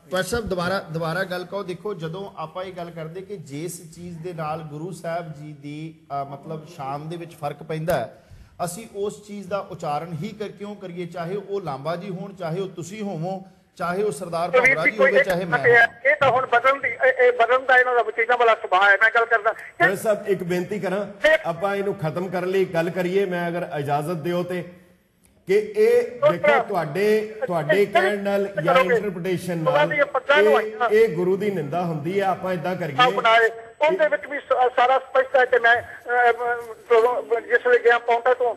ਪਰ ਸਾਹਿਬ ਦੁਬਾਰਾ ਗੱਲ ਕਹੋ। ਦੇਖੋ ਜਦੋਂ ਆਪਾਂ ਇਹ ਗੱਲ ਕਰਦੇ ਕਿ ਜਿਸ ਚੀਜ਼ ਦੇ ਨਾਲ ਗੁਰੂ ਸਾਹਿਬ ਜੀ ਦੀ ਮਤਲਬ ਸ਼ਾਨ ਦੇ ਵਿੱਚ ਫਰਕ ਪੈਂਦਾ ਹੈ, ਅਸੀਂ ਉਸ ਚੀਜ਼ ਦਾ ਉਚਾਰਨ ਹੀ ਕਿਉਂ ਕਰੀਏ, ਚਾਹੇ ਉਹ ਲਾਂਬਾ ਜੀ ਹੋਣ, ਚਾਹੇ ਉਹ ਤੁਸੀਂ ਹੋਵੋ, ਚਾਹੇ ਉਹ ਸਰਦਾਰ ਭਾਵਰਾ ਜੀ ਹੋਵੇ, ਚਾਹੇ ਮੈਂ। ਇਹ ਤਾਂ ਹੁਣ ਬਦਲਣ ਦਾ ਇਹਨਾਂ ਦਾ ਵਚੀਨਾ ਵਾਲਾ ਸੁਭਾਅ ਹੈ। ਮੈਂ ਗੱਲ ਕਰਦਾ ਸਾਹਿਬ ਇੱਕ ਬੇਨਤੀ ਕਰਾਂ, ਆਪਾਂ ਇਹਨੂੰ ਖਤਮ ਕਰਨ ਲਈ ਗੱਲ ਕਰੀਏ। ਮੈਂ ਅਗਰ ਇਜਾਜ਼ਤ ਦਿਓ ਤੇ ਕਿ ਇਹ ਦੇਖੋ ਤੁਹਾਡੇ ਕਹਿਣ ਨਾਲ ਜਾਂ ਇੰਟਰਪ੍ਰੀਟੇਸ਼ਨ ਨਾਲ ਇਹ ਗੁਰੂ ਦੀ ਨਿੰਦਾ ਹੁੰਦੀ ਹੈ। ਆਪਾਂ ਇਦਾਂ ਕਰੀਏ ਉਹਦੇ ਵਿੱਚ ਵੀ ਸਾਰਾ ਸਪਸ਼ਟ ਹੈ ਕਿ ਮੈਂ ਜਿਸ ਵੇਲੇ ਗਿਆ ਪੌਂਟਾ ਤੋਂ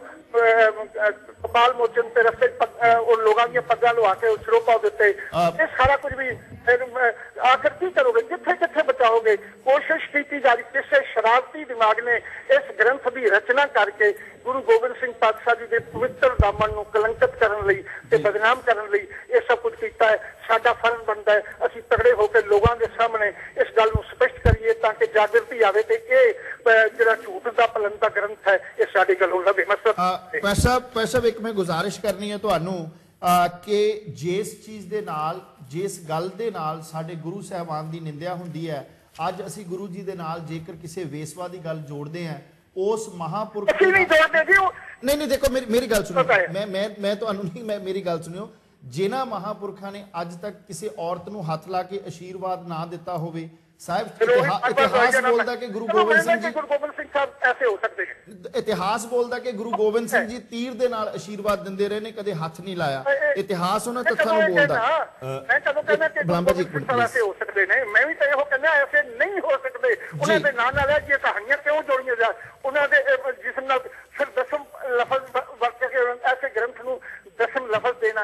ਕਪਾਲ ਮੋਚਨ ਤੇ ਰਸਤੇ ਉਹ ਲੋਕਾਂ ਦੀਆਂ ਪੱਗਾਂ ਲਵਾ ਕੇ ਸਰੋਪਾ ਦਿੱਤੇ। ਇਹ ਸਾਰਾ ਕੁਝ ਵੀ ਆਖਰ ਕੀ ਕਰੋਗੇ, ਕਿੱਥੇ ਬਚਾਓਗੇ? ਕੋਸ਼ਿਸ਼ ਕੀਤੀ ਜਾ ਰਹੀ ਕਿਸੇ ਸ਼ਰਾਰਤੀ ਦਿਮਾਗ ਨੇ ਇਸ ਗ੍ਰੰਥ ਦੀ ਰਚਨਾ ਕਰਕੇ ਗੁਰੂ ਗੋਬਿੰਦ ਸਿੰਘ ਪਾਤਸ਼ਾਹ ਜੀ ਦੇ ਪਵਿੱਤਰ ਦਾਮਨ ਨੂੰ ਕਲੰਕਿਤ ਕਰਨ ਲਈ ਤੇ ਬਦਨਾਮ ਕਰਨ ਲਈ ਇਹ ਸਭ ਕੁਝ ਕੀਤਾ ਹੈ। ਸਾਡਾ ਫਰਜ਼ ਬਣਦਾ ਹੈ ਅਸੀਂ ਤਗੜੇ ਹੋ ਕੇ ਲੋਕਾਂ ਦੇ ਸਾਹਮਣੇ ਇਸ ਗੱਲ ਨੂੰ ਸਪਸ਼ਟ ਕਰੀਏ ਤਾਂ ਕਿ ਜਾਗਰਤੀ ਆਵੇ ਤੇ ਇਹ ਜਿਹੜਾ ਝੂਠ ਦਾ ਪਲੰਦਾ ਗ੍ਰੰਥ ਹੈ ਇਹ ਸਾਡੇ ਕੋਲੋਂ ਲਵੇ। ਪੈਸਾ ਇੱਕ ਮੈਂ ਗੁਜ਼ਾਰਿਸ਼ ਕਰਨੀ ਹੈ ਤੁਹਾਨੂੰ ਕਿ ਜਿਸ ਚੀਜ਼ ਦੇ ਨਾਲ, ਜਿਸ ਗੱਲ ਦੇ ਨਾਲ ਸਾਡੇ ਗੁਰੂ ਸਾਹਿਬਾਨ ਦੀ ਨਿੰਦਿਆ ਹੁੰਦੀ ਹੈ, ਅੱਜ ਅਸੀਂ ਗੁਰੂ ਜੀ ਦੇ ਨਾਲ ਜੇਕਰ ਕਿਸੇ ਵੇਸਵਾ ਦੀ ਗੱਲ ਜੋੜਦੇ ਹਾਂ, ਉਸ ਮਹਾਂਪੁਰਖ ਨਹੀਂ ਦੇਖੋ ਮੇਰੀ ਗੱਲ ਸੁਣੋ। ਮੈਂ ਤੁਹਾਨੂੰ ਨਹੀਂ, ਮੇਰੀ ਗੱਲ ਸੁਣਿਓ। ਜਿਨ੍ਹਾਂ ਮਹਾਂਪੁਰਖਾਂ ਨੇ ਅੱਜ ਤੱਕ ਕਿਸੇ ਔਰਤ ਨੂੰ ਹੱਥ ਲਾ ਕੇ ਆਸ਼ੀਰਵਾਦ ਨਾ ਦਿੱਤਾ ਹੋਵੇ, ਸਾਹਿਬ ਇਤਿਹਾਸ ਬੋਲਦਾ ਕਿ ਗੁਰੂ ਗੋਬਿੰਦ ਸਿੰਘ ਜੀ ਸਾਹਿਬ ਐਸੇ ਹੋ ਸਕਦੇ ਨੇ। ਇਤਿਹਾਸ ਬੋਲਦਾ ਕਿ ਗੁਰੂ ਗੋਬਿੰਦ ਸਿੰਘ ਜੀ ਤੀਰ ਦੇ ਨਾਲ ਆਸ਼ੀਰਵਾਦ ਦਿੰਦੇ ਰਹੇ ਨੇ, ਕਦੇ ਹੱਥ ਨਹੀਂ ਲਾਇਆ। ਇਤਿਹਾਸ ਉਹਨਾਂ ਤੱਥਾਂ ਨੂੰ ਬੋਲਦਾ। ਮੈਂ ਕਦੋਂ ਕਹਿੰਦਾ ਕਿ ਐਸੇ ਹੋ ਸਕਦੇ ਨੇ, ਮੈਂ ਵੀ ਤਾਂ ਇਹੋ ਕਹਿੰਦਾ ਐਸੇ ਨਹੀਂ ਹੋ ਸਕਦੇ। ਉਹਨਾਂ ਦੇ ਨਾਂ ਨਾਲ ਇਹ ਕਹਾਣੀਆਂ ਕਿਉਂ ਜੋੜੀਆਂ ਜਾ, ਉਹਨਾਂ ਦੇ ਜਿਸਮ ਨਾਲ ਫਿਰ ਦਸਮ ਲਫ਼ਜ਼ ਵਰਤ ਕੇ ਐਸੇ ਗ੍ਰੰਥ ਨੂੰ ਦਸਮ ਲਫ਼ਜ਼ ਦੇਣਾ।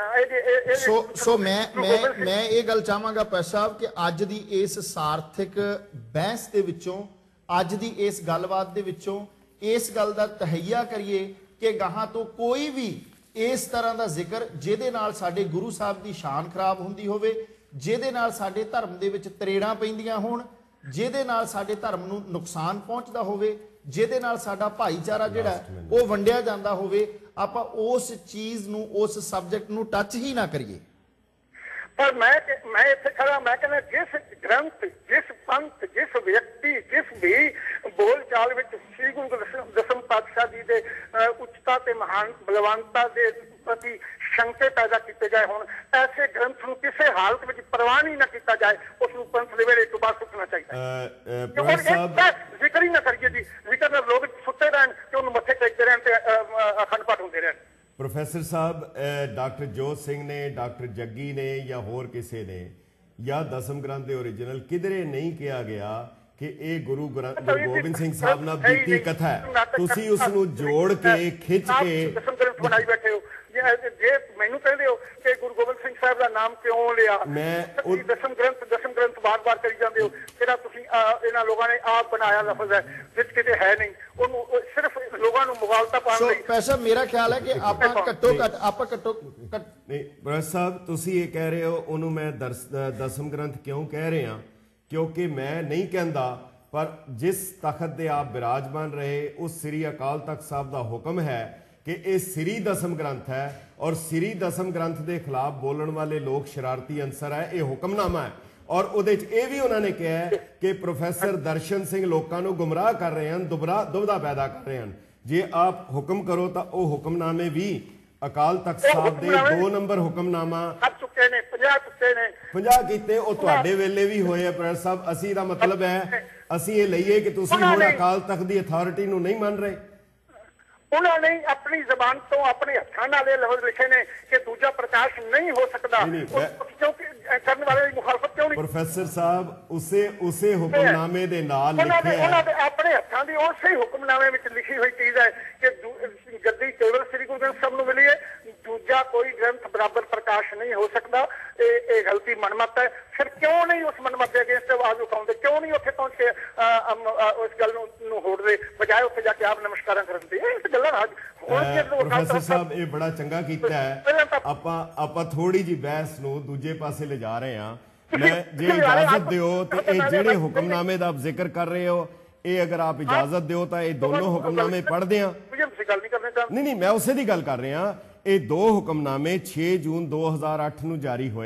ਸੋ ਮੈਂ ਇਹ ਗੱਲ ਚਾਹਾਂਗਾ ਪੈਸਾ ਸਾਹਿਬ ਕਿ ਅੱਜ ਦੀ ਇਸ ਸਾਰਥਿਕ ਬਹਿਸ ਦੇ ਵਿੱਚੋਂ, ਅੱਜ ਦੀ ਇਸ ਗੱਲਬਾਤ ਦੇ ਵਿੱਚੋਂ ਇਸ ਗੱਲ ਦਾ ਤਹਈਆ ਕਰੀਏ ਕਿ ਗਾਹਾਂ ਤੋਂ ਕੋਈ ਵੀ ਇਸ ਤਰ੍ਹਾਂ ਦਾ ਜ਼ਿਕਰ ਜਿਹਦੇ ਨਾਲ ਸਾਡੇ ਗੁਰੂ ਸਾਹਿਬ ਦੀ ਸ਼ਾਨ ਖਰਾਬ ਹੁੰਦੀ ਹੋਵੇ, ਜਿਹਦੇ ਨਾਲ ਸਾਡੇ ਧਰਮ ਦੇ ਵਿੱਚ ਤਰੇੜਾਂ ਪੈਂਦੀਆਂ ਹੋਣ, ਜਿਹਦੇ ਨਾਲ ਸਾਡੇ ਧਰਮ ਨੂੰ ਨੁਕਸਾਨ ਪਹੁੰਚਦਾ ਹੋਵੇ, ਜਿਹਦੇ ਨਾਲ ਸਾਡਾ ਭਾਈਚਾਰਾ ਜਿਹੜਾ ਉਹ ਵੰਡਿਆ ਜਾਂਦਾ ਹੋਵੇ, ਆਪਾਂ ਉਸ ਚੀਜ਼ ਨੂੰ, ਉਸ ਸਬਜੈਕਟ ਨੂੰ ਟੱਚ ਹੀ ਨਾ ਕਰੀਏ। ਪਰ ਮੈਂ ਇੱਥੇ ਖੜਾ, ਮੈਂ ਕਹਿੰਦਾ ਜਿਸ ਗ੍ਰੰਥ, ਜਿਸ ਪੰਥ, ਜਿਸ ਵਿਅਕਤੀ, ਜਿਸ ਵੀ ਬੋਲ ਚਾਲ ਵਿੱਚ ਸ੍ਰੀ ਗੁਰੂ ਦਸਮ ਪਾਤਸ਼ਾਹ ਜੀ ਦੇ ਉੱਚਤਾ ਤੇ ਮਹਾਨ ਬਲਵੰਤਤਾ ਦੇ ਪ੍ਰਤੀ ਸ਼ੰਕੇ ਪੈਦਾ ਕੀਤੇ ਗਏ ਹੋਣ, ਐਸੇ ਗ੍ਰੰਥ ਨੂੰ ਕਿਸੇ ਹਾਲਤ ਵਿੱਚ ਪ੍ਰਵਾਨ ਹੀ ਨਾ ਕੀਤਾ ਜਾਏ। ਉਸ ਨੂੰ ਪੰਥ ਦੇ ਵੇਲੇ ਤੋਂ ਬਾਅਦ ਸੁੱਟਣਾ ਚਾਹੀਦਾ। ਜ਼ਿਕਰ ਹੀ ਨਾ ਕਰੀਏ ਜੀ, ਜ਼ਿਕਰ ਨਾਲ ਲੋਕ ਸੁੱਤੇ ਰਹਿਣ ਤੇ ਉਹਨੂੰ ਮੱਥੇ ਟੇਕਦੇ ਰਹਿਣ ਤੇ ਅਖੰਡ ਪਾਠ ਹੁੰਦੇ ਰਹਿਣ। ਪ੍ਰੋਫੈਸਰ ਸਾਹਿਬ, ਡਾਕਟਰ ਜੋਤ ਸਿੰਘ ਨੇ, ਡਾਕਟਰ ਜੱਗੀ ਨੇ ਜਾਂ ਹੋਰ ਕਿਸੇ ਨੇ ਜਾਂ ਦਸਮ ਗ੍ਰੰਥ ਦੇ ਓਰੀਜਨਲ ਕਿਧਰੇ ਨਹੀਂ ਕਿਹਾ ਗਿਆ ਕਿ ਇਹ ਗੁਰੂ ਗੋਬਿੰਦ ਸਿੰਘ ਸਾਹਿਬ ਨਾਲ ਬੀਤੀ ਕਥਾ ਹੈ। ਤੁਸੀਂ ਉਸ ਨੂੰ ਜੋੜ ਕੇ ਖਿੱਚ ਕੇ ਦਸਮ ਗ੍ਰੰਥ ਬਣਾਈ ਬੈਠੇ ਹੋ। ਜੇ ਮੈਨੂੰ ਕਹਿੰਦੇ ਹੋ ਕਿ ਗੁਰੂ ਗੋਬਿੰਦ ਸਿੰਘ ਸਾਹਿਬ ਦਾ ਨਾਮ ਕਿਉਂ ਲਿਆ, ਦਸਮ ਗ੍ਰੰਥ ਵਾਰ-ਵਾਰ ਕਰੀ ਜਾਂਦੇ ਹੋ, ਜਿਹੜਾ ਤੁਸੀਂ ਇਹਨਾਂ ਲੋਕਾਂ ਨੇ ਆਪ ਬਣਾਇਆ ਲਫ਼ਜ਼ ਹੈ ਵਿੱਚ ਕਿਤੇ ਹੈ ਨਹੀਂ, ਉਹਨੂੰ ਸਿਰਫ ਲੋਕਾਂ ਨੂੰ ਮੁਗਾਲਤਾ ਪਾਉਣ ਲਈ। ਪੈਸਾ ਮੇਰਾ ਖਿਆਲ ਹੈ ਕਿ ਆਪਾਂ ਘੱਟੋ ਘੱਟ ਨਹੀਂ ਪ੍ਰੋਫੈਸਰ ਸਾਹਿਬ, ਤੁਸੀਂ ਇਹ ਕਹਿ ਰਹੇ ਹੋ, ਉਹਨੂੰ ਮੈਂ ਦਸਮ ਗ੍ਰੰਥ ਕਿਉਂ ਕਹਿ ਰਿਹਾ ਕਿਉਂਕਿ ਮੈਂ ਨਹੀਂ ਕਹਿੰਦਾ, ਪਰ ਜਿਸ ਤਖਤ ਦੇ ਆਪ ਬਿਰਾਜਮਾਨ ਰਹੇ ਉਸ ਸ੍ਰੀ ਅਕਾਲ ਤਖਤ ਸਾਹਿਬ ਦਾ ਹੁਕਮ ਹੈ ਕਿ ਇਹ ਸ੍ਰੀ ਦਸਮ ਗ੍ਰੰਥ ਹੈ ਔਰ ਸ੍ਰੀ ਦਸਮ ਗ੍ਰੰਥ ਦੇ ਖਿਲਾਫ ਬੋਲਣ ਵਾਲੇ ਲੋਕ ਸ਼ਰਾਰਤੀ ਅਨਸਰ ਹੈ। ਇਹ ਹੁਕਮਨਾਮਾ ਹੈ ਔਰ ਉਹਦੇ 'ਚ ਇਹ ਵੀ ਉਹਨਾਂ ਨੇ ਕਿਹਾ ਹੈ ਕਿ ਪ੍ਰੋਫੈਸਰ ਦਰਸ਼ਨ ਸਿੰਘ ਲੋਕਾਂ ਨੂੰ ਗੁੰਮਰਾਹ ਕਰ ਰਹੇ ਹਨ, ਦੁਬਦਾ ਪੈਦਾ ਕਰ ਰਹੇ ਹਨ। ਜੇ ਆਪ ਹੁਕਮ ਕਰੋ ਤਾਂ ਉਹ ਹੁਕਮਨਾਮੇ ਵੀ ਅਕਾਲ ਤਖਤ ਸਾਹਿਬ ਦੇ 2 ਨੰਬਰ ਹੁਕਮਨਾਮਾ 50 ਕੀਤੇ, ਉਹ ਤੁਹਾਡੇ ਵੇਲੇ ਵੀ ਹੋਏ ਆ ਪ੍ਰੋਫੈਸਰ ਸਾਹਿਬ। ਅਸੀਂ ਦਾ ਮਤਲਬ ਹੈ ਅਸੀਂ ਇਹ ਲਈਏ ਕਿ ਤੁਸੀਂ ਹੁਣ ਅਕਾਲ ਤਖਤ ਦੀ ਅਥਾਰਟੀ ਨੂੰ ਨਹੀਂ ਮੰਨ ਰਹੇ। ਉਹਨਾਂ ਨੇ ਆਪਣੀ ਜ਼ਬਾਨ ਤੋਂ ਆਪਣੇ ਹੱਥਾਂ ਨਾਲ ਇਹ ਲਫ਼ਜ਼ ਲਿਖੇ ਨੇ ਕਿ ਦੂਜਾ ਪ੍ਰਕਾਸ਼ ਨਹੀਂ ਹੋ ਸਕਦਾ। ਕਿਉਂਕਿ ਕਰਨ ਵਾਲੇ ਦੀ ਮੁਖਾਲਫਤ ਕਿਉਂ ਨਹੀਂ? ਪ੍ਰੋਫੈਸਰ ਸਾਹਿਬ ਉਸੇ ਹੁਕਮਨਾਮੇ ਦੇ ਨਾਲ ਲਿਖਿਆ ਹੈ, ਉਹਨਾਂ ਦੇ ਆਪਣੇ ਹੱਥਾਂ ਦੀ ਉਸੇ ਹੁਕਮਨਾਮੇ ਵਿੱਚ ਲਿਖੀ ਹੋਈ ਚੀਜ਼ ਹੈ ਕਿ ਗੱਦੀ ਕੇਵਲ ਸ੍ਰੀ ਗੁਰੂ ਗ੍ਰੰਥ ਸਾਹਿਬ ਨੂੰ ਮਿਲੀ ਹੈ, ਦੂਜਾ ਕੋਈ ਗ੍ਰੰਥ ਬਰਾਬਰ ਪ੍ਰਕਾਸ਼ ਨਹੀਂ ਹੋ ਸਕਦਾ। ਇਹ ਗਲਤੀ ਮਨਮਤ ਹੈ। ਫਿਰ ਕਿਉਂ ਨਹੀਂ ਉਸ ਮਨਮਤ ਦੇ ਅਗੇਂਸਟ ਆਵਾਜ਼ ਉਠਾਉਂਦੇ? ਕਿਉਂ ਨਹੀਂ ਉੱਥੇ ਪਹੁੰਚ ਕੇ ਉਸ ਗੱਲ ਨੂੰ ਹੋੜਦੇ, ਬਜਾਏ ਉੱਥੇ ਜਾ ਕੇ ਆਪ ਨਮਸਕਾਰਾਂ ਕਰਨ ਦੇ? ਇਹ ਗੱਲਾਂ ਪ੍ਰੋਫੈਸਰ ਸਾਹਿਬ ਇਹ ਬੜਾ ਚੰਗਾ ਕੀਤਾ ਹੈ। ਆਪਾਂ ਥੋੜੀ ਜਿਹੀ ਬਹਿਸ ਨੂੰ ਦੂਜੇ ਪਾਸੇ ਲਿਜਾ ਰਹੇ ਹਾਂ। ਮੈਂ ਜੇ ਇਜਾਜ਼ਤ ਦਿਓ ਤੇ ਇਹ ਜਿਹੜੇ ਹੁਕਮਨਾਮੇ ਦਾ ਆਪ ਜ਼ਿਕਰ ਕਰ ਰਹੇ ਹੋ, ਇਹ ਅਗਰ ਆਪ ਇਜਾਜ਼ਤ ਦਿਓ ਤਾਂ ਇਹ ਦੋਨੋਂ ਹੁਕਮਨਾਮੇ ਪੜ੍ਹਦੇ ਹਾਂ। ਨਹੀਂ ਮੈਂ ਉਸੇ ਦੀ ਗੱਲ ਕਰ ਰਿਹਾ। ਇਹ 2 ਹੁਕਮਨਾਮੇ 6 ਜੂਨ 2008 ਨੂੰ ਜਾਰੀ ਹੋਏ।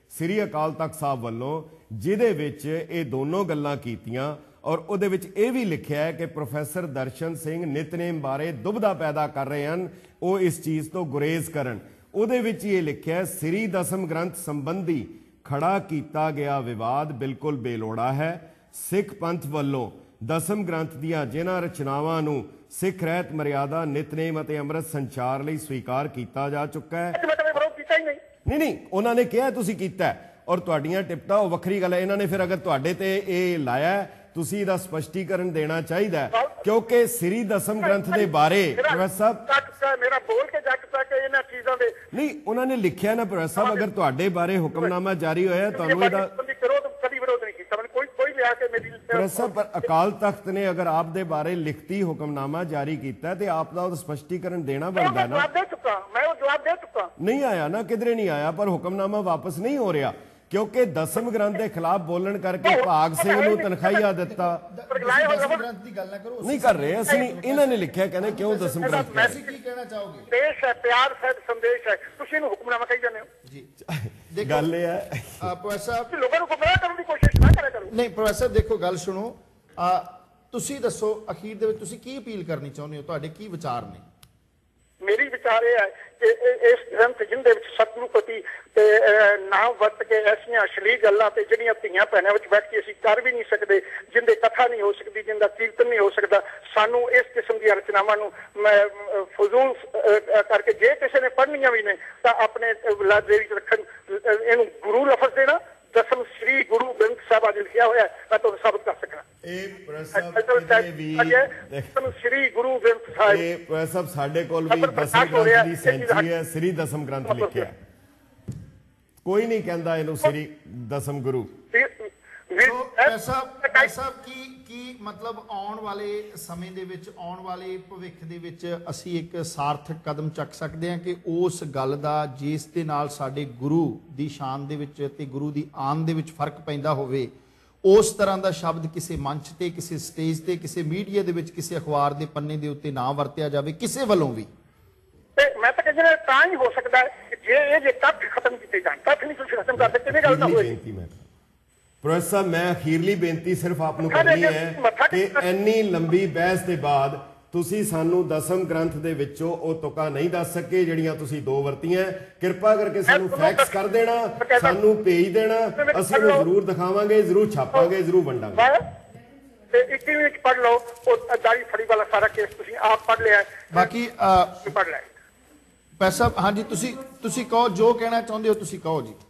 ਸ੍ਰੀ ਅਕਾਲ ਤਖਤ ਸਾਹਿਬ ਵੱਲੋਂ, ਜਿਹਦੇ ਵਿੱਚ ਇਹ ਦੋਨੋਂ ਗੱਲਾਂ ਕੀਤੀਆਂ ਔਰ ਉਹਦੇ ਵਿੱਚ ਇਹ ਵੀ ਲਿਖਿਆ ਹੈ ਕਿ ਪ੍ਰੋਫੈਸਰ ਦਰਸ਼ਨ ਸਿੰਘ ਨਿਤਨੇਮ ਬਾਰੇ ਦੁਬਿਧਾ ਪੈਦਾ ਕਰ ਰਹੇ ਹਨ, ਉਹ ਇਸ ਚੀਜ਼ ਤੋਂ ਗੁਰੇਜ਼ ਕਰਨ। ਉਹਦੇ ਵਿੱਚ ਇਹ ਲਿਖਿਆ ਹੈ, ਸ੍ਰੀ ਦਸਮ ਗ੍ਰੰਥ ਸੰਬੰਧੀ ਖੜਾ ਕੀਤਾ ਗਿਆ ਵਿਵਾਦ ਬਿਲਕੁਲ ਬੇਲੋੜਾ ਹੈ। ਸਿੱਖ ਪੰਥ ਵੱਲੋਂ ਦਸਮ ਗ੍ਰੰਥ ਦੀਆਂ ਜਿਨ੍ਹਾਂ ਰਚਨਾਵਾਂ ਨੂੰ ਸਿੱਖ ਰਹਿਤ ਮਰਿਆਦਾ, ਨਿਤਨੇਮ ਅਤੇ ਅੰਮ੍ਰਿਤ ਸੰਚਾਰ ਲਈ ਸਵੀਕਾਰ ਕੀਤਾ ਜਾ ਚੁੱਕਾ ਹੈ। ਨਹੀਂ, ਉਹਨਾਂ ਨੇ ਕਿਹਾ ਤੁਸੀਂ ਕੀਤਾ ਹੈ, ਔਰ ਤੁਹਾਡੀਆਂ ਟਿਪਟਾਂ ਉਹ ਵੱਖਰੀ ਗੱਲ ਹੈ। ਇਹਨਾਂ ਨੇ ਫਿਰ ਅਗਰ ਤੁਹਾਡੇ ਤੇ ਇਹ ਲਾਇਆ, ਤੁਸੀਂ ਇਹਦਾ ਸਪਸ਼ਟੀਕਰਨ ਦੇਣਾ ਚਾਹੀਦਾ ਹੈ, ਕਿਉਂਕਿ ਸ੍ਰੀ ਦਸਮ ਗ੍ਰੰਥ ਦੇ ਬਾਰੇ ਪ੍ਰੋਫੈਸਰ ਸਾਹਿਬ ਮੇਰਾ ਬੋਲ ਕੇ ਜੱਟ ਤੱਕ ਇਹਨਾਂ ਚੀਜ਼ਾਂ ਦੇ ਨਹੀਂ, ਉਹਨਾਂ ਨੇ ਲਿਖਿਆ ਨਾ ਪ੍ਰੋਫੈਸਰ ਸਾਹਿਬ, ਅਗਰ ਤੁਹਾਡੇ ਬਾਰੇ ਹੁਕਮਨਾਮਾ ਜਾਰੀ ਹੋਇਆ ਤੁਹਾਨੂੰ ਇਹਦਾ ਕਦੀ ਵਿਰੋਧ ਨਹੀਂ ਕੀਤਾ ਮੈਨੂੰ, ਕੋਈ ਲਿਆ ਕੇ ਮੇਰੀ ਪ੍ਰੋਫੈਸਰ ਸਾਹਿਬ, ਪਰ ਅਕਾਲ ਤਖਤ ਨੇ ਅਗਰ ਆਪ ਦੇ ਬਾਰੇ ਲਿਖਤੀ ਹੁਕਮਨਾਮਾ ਜਾਰੀ ਕੀਤਾ ਤੇ ਆਪ ਦਾ ਉਹ ਸਪਸ਼ਟੀਕਰਨ ਦੇਣਾ ਬਣਦਾ ਨਾ। ਜਵਾਬ ਦੇ ਚੁੱਕਾ ਮੈਂ, ਉਹ ਜਵਾਬ ਦੇ ਚੁੱਕਾ। ਨਹੀਂ ਆਇਆ ਨਾ, ਕਿਧਰੇ ਨਹੀਂ ਆਇਆ, ਪਰ ਹੁਕਮਨਾਮਾ ਵਾਪਸ ਨਹੀਂ ਹੋ ਰਿਹਾ, ਕਿਉਂਕਿ ਦਸਮ ਗ੍ਰੰਥ ਦੇ ਖਿਲਾਫ ਬੋਲਣ ਕਰਕੇ ਭਾਗ ਸਿੰਘ ਨੂੰ ਤਨਖਾਹੀਆ ਦਿੱਤਾ। ਦਸਮ ਗ੍ਰੰਥ ਦੀ ਗੱਲ ਨਾ ਕਰੋ, ਨਹੀਂ ਕਰ ਰਹੇ ਅਸੀਂ ਨਹੀਂ, ਇਹਨਾਂ ਨੇ ਲਿਖਿਆ, ਕਹਿੰਦੇ ਕਿਉਂ ਦਸਮ ਗ੍ਰੰਥ। ਤੁਸੀਂ ਕੀ ਕਹਿਣਾ ਚਾਹੋਗੇ? ਦੇਸ਼ ਹੈ, ਪਿਆਰ ਹੈ, ਸੰਦੇਸ਼ ਹੈ, ਤੁਸੀਂ ਇਹਨੂੰ ਹੁਕਮਨਾਮਾ ਕਹੀ ਜਾਂਦੇ ਹੋ ਜੀ। ਗੱਲ ਇਹ ਹੈ ਪ੍ਰੋਫੈਸਰ ਸਾਹਿਬ, ਲੋਕਾਂ ਨੂੰ ਗੁੰਮਰਾਹ ਕਰਨ ਦੀ ਕੋਸ਼ਿਸ਼ ਨਾ ਕਰਿਆ ਕਰੋ। ਨਹੀਂ ਪ੍ਰੋਫੈਸਰ ਦੇਖੋ, ਗੱਲ ਸੁਣੋ, ਤੁਸੀਂ ਦੱਸੋ ਅਖੀਰ ਦੇ ਵਿੱਚ ਤੁਸੀਂ ਕੀ ਅਪੀਲ ਕਰਨੀ ਚਾਹੁੰਦੇ ਹੋ, ਤੁਹਾਡੇ ਕੀ ਵਿਚਾਰ ਨੇ? ਮੇਰੀ ਵਿਚਾਰ ਇਹ ਹੈ ਕਿ ਇਸ ਗ੍ਰੰਥ ਜਿੰਦੇ ਵਿੱਚ ਸਤਿਗੁਰੂ ਪ੍ਰਤੀ ਤੇ ਨਾਮ ਵਰਤ ਕੇ ਐਸੀਆਂ ਅਸ਼ਲੀਲ ਗੱਲਾਂ ਤੇ ਜਿਹੜੀਆਂ ਧੀਆਂ ਭੈਣਾਂ ਵਿੱਚ ਬੈਠ ਕੇ ਅਸੀਂ ਕਰ ਵੀ ਨਹੀਂ ਸਕਦੇ, ਜਿੰਦੇ ਕਥਾ ਨਹੀਂ ਹੋ ਸਕਦੀ, ਜਿੰਦਾ ਕੀਰਤਨ ਨਹੀਂ ਹੋ ਸਕਦਾ, ਸਾਨੂੰ ਇਸ ਕਿਸਮ ਦੀਆਂ ਰਚਨਾਵਾਂ ਨੂੰ ਫਜ਼ੂਲ ਕਰਕੇ ਜੇ ਕਿਸੇ ਨੇ ਪੜ੍ਹਨੀਆਂ ਵੀ ਨੇ ਤਾਂ ਆਪਣੇ ਲਾਇਬ੍ਰੇਰੀ 'ਚ ਰੱਖਣ, ਇਹਨੂੰ ਗੁਰੂ ਲਫ਼ਜ਼ ਦੇਣਾ। ਦਸਮ ਸ੍ਰੀ ਗੁਰੂ ਗ੍ਰੰਥ ਸਾਹਿਬ ਅੱਜ ਲਿਖਿਆ ਹੋਇਆ, ਮੈਂ ਤੁਹਾਨੂੰ ਸਾਬਤ ਕਰ ਸਕਾਂ। ਇਹ ਸ੍ਰੀ ਗੁਰੂ ਗ੍ਰੰਥ ਸਾਹਿਬ, ਇਹ ਪ੍ਰੋਫੈਸਰ ਸਾਡੇ ਕੋਲ ਵੀ ਦਸਮ ਗ੍ਰੰਥ ਦੀ ਸੈਂਚੀ ਹੈ, ਸ੍ਰੀ ਦਸਮ ਗ੍ਰੰਥ ਲਿਖਿਆ, ਕੋਈ ਨਹੀਂ ਕਹਿੰਦਾ ਇਹਨੂੰ ਸ੍ਰੀ ਦਸਮ ਗੁਰੂ। ਸਾਹਿਬ ਕੀ ਮਤਲਬ ਆਉਣ ਵਾਲੇ ਸਮੇਂ ਦੇ ਵਿੱਚ, ਆਉਣ ਵਾਲੇ ਭਵਿੱਖ ਦੇ ਵਿੱਚ ਅਸੀਂ ਇੱਕ ਸਾਰਥਕ ਕਦਮ ਚੱਕ ਸਕਦੇ ਹਾਂ ਕਿ ਉਸ ਗੱਲ ਦਾ ਜਿਸ ਦੇ ਨਾਲ ਸਾਡੇ ਗੁਰੂ ਦੀ ਸ਼ਾਨ ਦੇ ਵਿੱਚ ਤੇ ਗੁਰੂ ਦੀ ਆਨ ਦੇ ਵਿੱਚ ਫਰਕ ਪੈਂਦਾ ਹੋਵੇ, ਉਸ ਤਰ੍ਹਾਂ ਦਾ ਸ਼ਬਦ ਕਿਸੇ ਮੰਚ ਤੇ, ਕਿਸੇ ਸਟੇਜ ਤੇ, ਕਿਸੇ ਮੀਡੀਆ ਦੇ ਵਿੱਚ, ਕਿਸੇ ਅਖਬਾਰ ਦੇ ਪੰਨੇ ਦੇ ਉੱਤੇ ਨਾ ਵਰਤਿਆ ਜਾਵੇ ਕਿਸੇ ਵੱਲੋਂ ਵੀ। ਤੇ ਮੈਂ ਤਾਂ ਕਹਿੰਦਾ ਤਾਂ ਹੀ ਹੋ ਸਕਦਾ ਹੈ ਜੇ ਇਹ ਜੇ ਤੱਥ ਖਤਮ ਕੀਤੇ ਜਾਣ। ਤੱਥ ਨਹੀਂ ਤੁਸੀਂ ਖਤਮ ਕਰਦੇ, ਕਿਵੇਂ ਗੱਲ ਨਾ ਹੋਏ। ਪ੍ਰੋਫੈਸਰ ਸਾਹਿਬ, ਮੈਂ ਅਖੀਰਲੀ ਬੇਨਤੀ ਸਿਰਫ ਆਪ ਨੂੰ ਕਰਨੀ ਹੈ ਕਿ ਇੰਨੀ ਲੰਬੀ ਬਹਿਸ ਦੇ ਬਾਅਦ ਤੁਸੀਂ ਸਾਨੂੰ ਦਸਮ ਗ੍ਰੰਥ ਦੇ ਵਿੱਚੋਂ ਉਹ ਤੁਕਾਂ ਨਹੀਂ ਦੱਸ ਸਕੇ ਜਿਹੜੀਆਂ ਤੁਸੀਂ ਦੋ ਵਰਤੀਆਂ। ਕਿਰਪਾ ਕਰਕੇ ਸਾਨੂੰ ਫੈਕਸ ਕਰ ਦੇਣਾ, ਸਾਨੂੰ ਭੇਜ ਦੇਣਾ, ਅਸੀਂ ਉਹਨੂੰ ਜ਼ਰੂਰ ਦਿਖਾਵਾਂਗੇ, ਜ਼ਰੂਰ ਛਾਪਾਂਗੇ, ਜ਼ਰੂਰ ਵੰਡਾਂਗੇ। ਤੇ 21 ਵਿੱਚ ਪੜ੍ਹ ਲਓ, ਉਹ ਦਾੜੀ ਫੜੀ ਵਾਲਾ ਸਾਰਾ ਕੇਸ ਤੁਸੀਂ ਆਪ ਪੜ੍ਹ ਲਿਆ, ਬਾਕੀ ਪੜ੍ਹ ਲਿਆ। ਪੈਸਾ ਹਾਂਜੀ, ਤੁਸੀਂ ਕਹੋ, ਜੋ ਕਹਿਣਾ ਚਾਹੁੰਦੇ ਹੋ ਤੁਸੀਂ ਕਹੋ ਜੀ।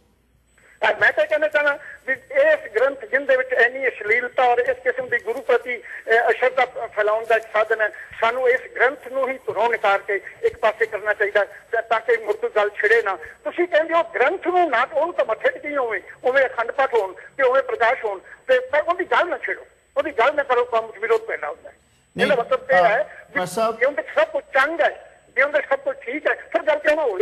ਮੈਂ ਤਾਂ ਕਹਿਣਾ ਚਾਹਣਾ ਵੀ ਇਸ ਗ੍ਰੰਥ ਜਿੰਦੇ ਵਿੱਚ ਇੰਨੀ ਅਸ਼ਲੀਲਤਾ ਔਰ ਇਸ ਕਿਸਮ ਦੀ ਗੁਰੂ ਪ੍ਰਤੀ ਅਸ਼ਰਧਾ ਫੈਲਾਉਣ ਦਾ ਇੱਕ ਸਾਧਨ ਹੈ, ਸਾਨੂੰ ਇਸ ਗ੍ਰੰਥ ਨੂੰ ਹੀ ਧੁਰੋਂ ਨਿਕਾਲ ਕੇ ਇੱਕ ਪਾਸੇ ਕਰਨਾ ਚਾਹੀਦਾ ਤਾਂ ਕਿ ਮੁਰਤ ਗੱਲ ਛਿੜੇ ਨਾ। ਤੁਸੀਂ ਕਹਿੰਦੇ ਹੋ ਗ੍ਰੰਥ ਨੂੰ ਨਾ, ਉਹਨੂੰ ਤਾਂ ਮੱਥੇ ਟੇਕੀ ਹੋਵੇ, ਉਵੇਂ ਅਖੰਡ ਪਾਠ ਹੋਣ ਤੇ ਉਵੇਂ ਪ੍ਰਕਾਸ਼ ਹੋਣ, ਤੇ ਪਰ ਉਹਦੀ ਗੱਲ ਨਾ ਛੇੜੋ, ਉਹਦੀ ਗੱਲ ਨਾ ਕਰੋ, ਕੰਮ ਵਿਰੋਧ ਪੈਦਾ ਹੁੰਦਾ ਹੈ। ਇਹਦਾ ਮਤਲਬ ਇਹ ਹੈ ਕਿ ਉਹਦੇ ਸਭ ਕੁਝ ਚੰਗ ਹੈ, ਜੇ ਉਹਦੇ ਸਭ ਕੁਝ ਠੀਕ ਹੈ, ਫਿਰ ਗੱਲ ਕਿਉਂ ਨਾ ਹੋਵੇ।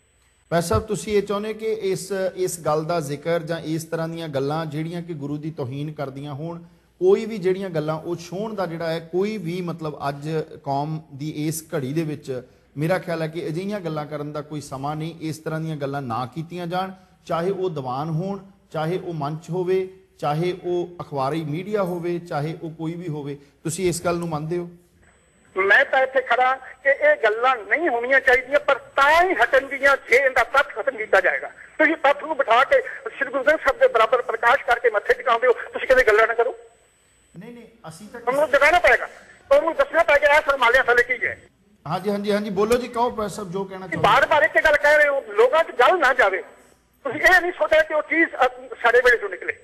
ਵੈਸੇ ਸਾਹਿਬ, ਤੁਸੀਂ ਇਹ ਚਾਹੁੰਦੇ ਕਿ ਇਸ ਗੱਲ ਦਾ ਜ਼ਿਕਰ ਜਾਂ ਇਸ ਤਰ੍ਹਾਂ ਦੀਆਂ ਗੱਲਾਂ ਜਿਹੜੀਆਂ ਕਿ ਗੁਰੂ ਦੀ ਤੋਹੀਨ ਕਰਦੀਆਂ ਹੋਣ, ਕੋਈ ਵੀ ਜਿਹੜੀਆਂ ਗੱਲਾਂ ਉਹ ਛੋਹਣ ਦਾ ਜਿਹੜਾ ਹੈ ਕੋਈ ਵੀ ਮਤਲਬ ਅੱਜ ਕੌਮ ਦੀ ਇਸ ਘੜੀ ਦੇ ਵਿੱਚ ਮੇਰਾ ਖਿਆਲ ਹੈ ਕਿ ਅਜਿਹੀਆਂ ਗੱਲਾਂ ਕਰਨ ਦਾ ਕੋਈ ਸਮਾਂ ਨਹੀਂ। ਇਸ ਤਰ੍ਹਾਂ ਦੀਆਂ ਗੱਲਾਂ ਨਾ ਕੀਤੀਆਂ ਜਾਣ, ਚਾਹੇ ਉਹ ਦੀਵਾਨ ਹੋਣ, ਚਾਹੇ ਉਹ ਮੰਚ ਹੋਵੇ, ਚਾਹੇ ਉਹ ਅਖਬਾਰੀ ਮੀਡੀਆ ਹੋਵੇ, ਚਾਹੇ ਉਹ ਕੋਈ ਵੀ ਹੋਵੇ। ਤੁਸੀਂ ਇਸ ਗੱਲ ਨੂੰ ਮੰਨਦੇ ਹੋ? ਮੈਂ ਤਾਂ ਇੱਥੇ ਖੜਾ ਕਿ ਇਹ ਗੱਲਾਂ ਨਹੀਂ ਹੋਣੀਆਂ ਚਾਹੀਦੀਆਂ, ਪਰ ਤਾਂ ਹੀ ਹਟਣਗੀਆਂ ਜੇ ਇਹਦਾ ਤੱਥ ਖਤਮ ਕੀਤਾ ਜਾਏਗਾ। ਤੁਸੀਂ ਤੱਥ ਨੂੰ ਬਿਠਾ ਕੇ ਸ੍ਰੀ ਗੁਰੂ ਗ੍ਰੰਥ ਸਾਹਿਬ ਦੇ ਬਰਾਬਰ ਪ੍ਰਕਾਸ਼ ਕਰਕੇ ਮੱਥੇ ਟਿਕਾਉਂਦੇ ਹੋ, ਤੁਸੀਂ ਕਹਿੰਦੇ ਗੱਲਾਂ ਨਾ ਕਰੋ। ਨਹੀਂ, ਅਸੀਂ ਤਾਂ ਤੁਹਾਨੂੰ ਦਿਖਾਣਾ ਪਏਗਾ, ਤੁਹਾਨੂੰ ਦੱਸਣਾ ਪਏਗਾ ਇਹ ਸਰਮਾਲਿਆਂ ਥੱਲੇ ਕੀ ਹੈ। ਹਾਂਜੀ, ਬੋਲੋ ਜੀ, ਕਹੋ ਪ੍ਰੋਫੈਸਰ ਸਾਹਿਬ ਜੋ ਕਹਿਣਾ ਚਾਹੁੰਦੇ। ਬਾਰ-ਬਾਰ ਇੱਕ ਗੱਲ ਕਹਿ ਰਹੇ ਹੋ, ਲੋਕਾਂ 'ਚ ਗੱਲ ਨਾ ਜਾਵੇ। ਤੁਸੀਂ ਇਹ ਨਹੀਂ ਸੋਚਿਆ ਕਿ ਉਹ ਚੀਜ਼ ਸਾਡੇ ਵੇਲੇ ਤੋਂ ਨਿਕਲੇ।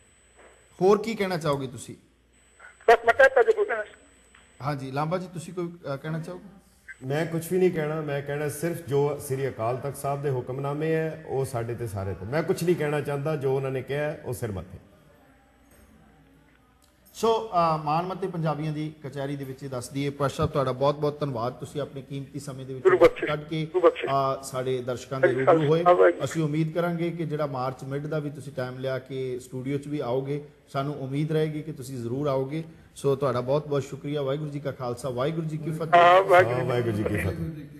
ਹੋਰ ਕੀ ਕਹਿਣਾ ਚਾਹੋਗੇ ਤੁਸੀਂ? ਬਸ ਮੈਂ कहता जो पूछना। ਹਾਂਜੀ ਲਾਂਬਾ ਜੀ, ਤੁਸੀਂ ਕੋਈ ਕਹਿਣਾ ਚਾਹੋਗੇ? ਮੈਂ ਕੁਝ ਵੀ ਨਹੀਂ ਕਹਿਣਾ, ਮੈਂ ਕਹਿਣਾ ਸਿਰਫ ਜੋ ਸ੍ਰੀ ਅਕਾਲ ਤਖਤ ਸਾਹਿਬ ਦੇ ਹੁਕਮਨਾਮੇ ਹੈ ਉਹ ਸਾਡੇ ਤੇ ਸਾਰੇ ਤੇ, ਮੈਂ ਕੁਝ ਨਹੀਂ ਕਹਿਣਾ ਚਾਹੁੰਦਾ। ਜੋ ਉਹਨਾਂ ਨੇ ਕਿਹਾ ਉਹ ਸਿਰ ਮੱਥੇ। ਸੋ ਮਾਨਮੱਤੇ ਪੰਜਾਬੀਆਂ ਦੀ ਕਚਹਿਰੀ ਦੇ ਵਿੱਚ ਦੱਸ ਦਈਏ, ਪ੍ਰੋਫੈਸਰ ਸਾਹਿਬ ਤੁਹਾਡਾ ਬਹੁਤ ਬਹੁਤ ਧੰਨਵਾਦ, ਤੁਸੀਂ ਆਪਣੇ ਕੀਮਤੀ ਸਮੇਂ ਦੇ ਵਿੱਚ ਕੱਢ ਕੇ ਸਾਡੇ ਦਰਸ਼ਕਾਂ ਦੇ ਰੂਬਰੂ ਹੋਏ। ਅਸੀਂ ਉਮੀਦ ਕਰਾਂਗੇ ਕਿ ਜਿਹੜਾ ਮਾਰਚ ਮਿਡ ਦਾ ਵੀ ਤੁਸੀਂ ਟਾਈਮ ਲਿਆ ਕੇ ਸਟੂਡੀਓ 'ਚ ਵੀ ਆਓਗੇ, ਸਾਨੂੰ ਉਮੀਦ ਰਹੇਗੀ ਕਿ ਤੁਸੀਂ ਜ਼ਰੂਰ ਆਓਗੇ। ਸੋ ਤੁਹਾਡਾ ਬਹੁਤ ਬਹੁਤ ਸ਼ੁਕਰੀਆ। ਵਾਹਿਗੁਰੂ ਜੀ ਕਾ ਖਾਲਸਾ, ਵਾਹਿਗੁਰੂ ਜੀ ਕੀ ਫਤਿਹ। ਵਾਹਿਗੁਰੂ ਜੀ ਕੀ ਫਤਿਹ।